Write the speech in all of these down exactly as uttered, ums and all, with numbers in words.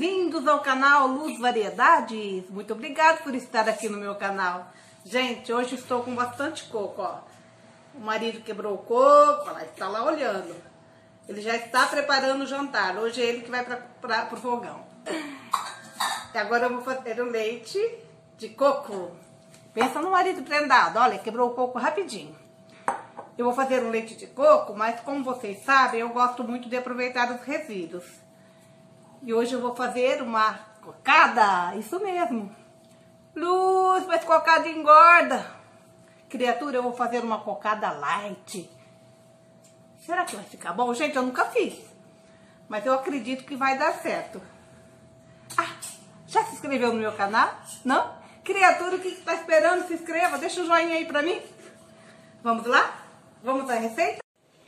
bem-vindos ao canal Luz Variedades. Muito obrigada por estar aqui no meu canal. Gente, hoje estou com bastante coco, ó. O marido quebrou o coco, ela está lá olhando. Ele já está preparando o jantar. Hoje é ele que vai para o fogão. E agora eu vou fazer o leite de coco. Pensa no marido prendado. Olha, quebrou o coco rapidinho. Eu vou fazer um leite de coco, mas como vocês sabem, eu gosto muito de aproveitar os resíduos. E hoje eu vou fazer uma cocada, isso mesmo. Luz, mas cocada engorda. Criatura, eu vou fazer uma cocada light. Será que vai ficar bom? Gente, eu nunca fiz. Mas eu acredito que vai dar certo. Ah, já se inscreveu no meu canal? Não? Criatura, o que está esperando? Se inscreva, deixa o joinha aí pra mim. Vamos lá? Vamos à receita?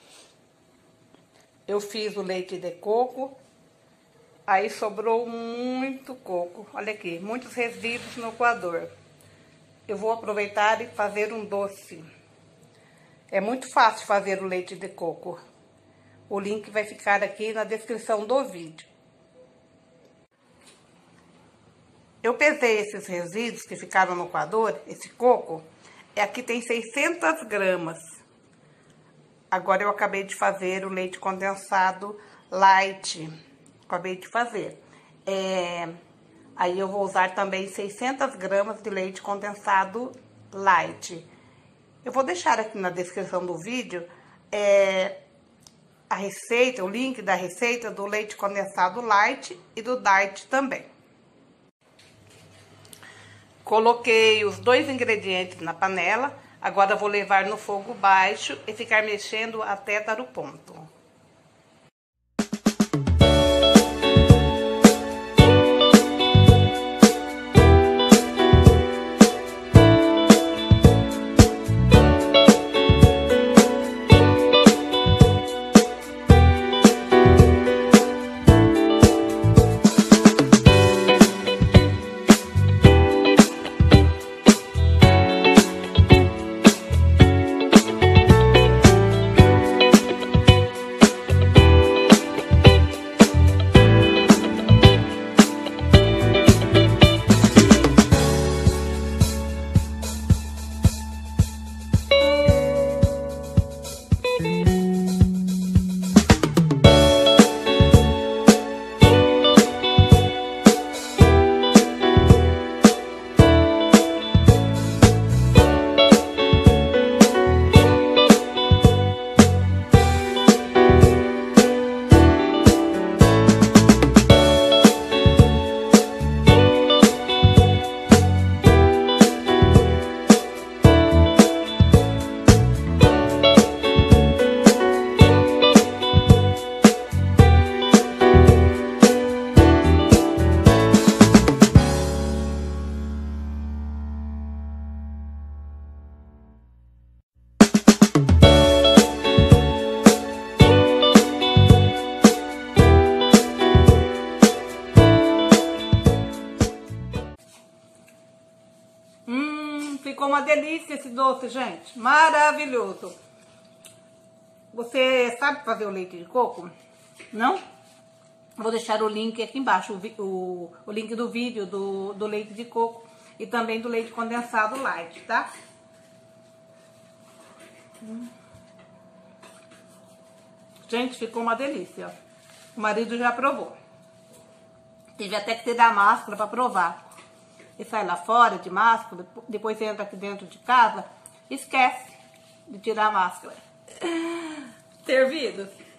Eu fiz o leite de coco. Aí sobrou muito coco. Olha aqui, muitos resíduos no coador. Eu vou aproveitar e fazer um doce. É muito fácil fazer o leite de coco. O link vai ficar aqui na descrição do vídeo. Eu pesei esses resíduos que ficaram no coador, esse coco. Aqui tem seiscentas gramas. Agora eu acabei de fazer o leite condensado light. Acabei de fazer. É, aí eu vou usar também seiscentas gramas de leite condensado light. Eu vou deixar aqui na descrição do vídeo é, a receita, o link da receita do leite condensado light e do diet também. Coloquei os dois ingredientes na panela. Agora vou levar no fogo baixo e ficar mexendo até dar o ponto. Ficou uma delícia esse doce, gente. Maravilhoso. Você sabe fazer o leite de coco? Não? Vou deixar o link aqui embaixo, o, o, o link do vídeo do, do leite de coco e também do leite condensado light, tá? Hum. Gente, ficou uma delícia. O marido já provou. Tive até que tirar a máscara para provar. E sai lá fora de máscara, depois entra aqui dentro de casa, esquece de tirar a máscara. Servido?